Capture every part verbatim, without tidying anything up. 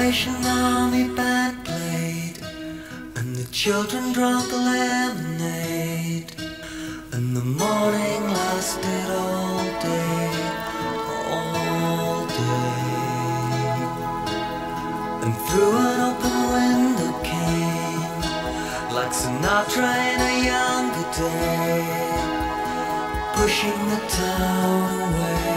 Salvation Army band played, and the children drank lemonade, and the morning lasted all day, all day. And through an open window came, like Sinatra in a younger day, pushing the town away.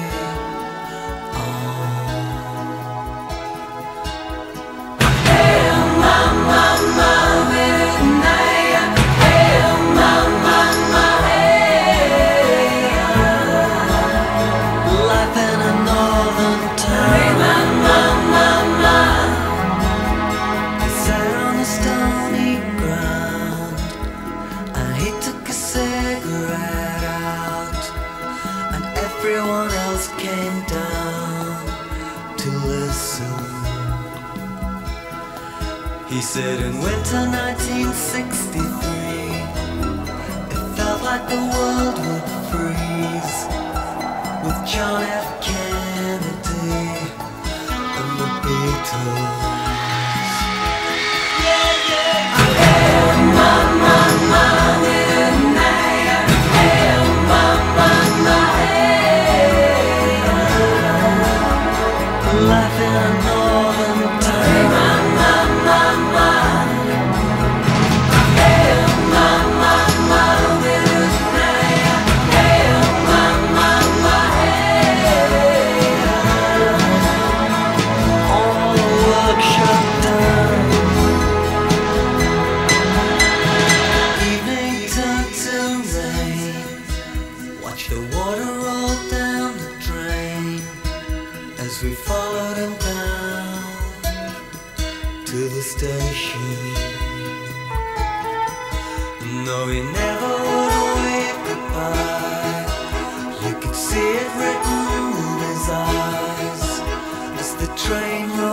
Everyone else came down to listen. He said in winter nineteen sixty-three, it felt like the world would freeze, with John F. Kennedy and the Beatles. Yeah, yeah, hey, mama, mama, life in a northern town. Ma, ma, ma, hey, ma, ma, ma, hey, ma, ma, ma, hey. All the work shut down. Evening turned to rain. Watch the water roll down the drain as we followed him down to the station. No, he never would wave goodbye. You could see it written in his eyes as the train rolled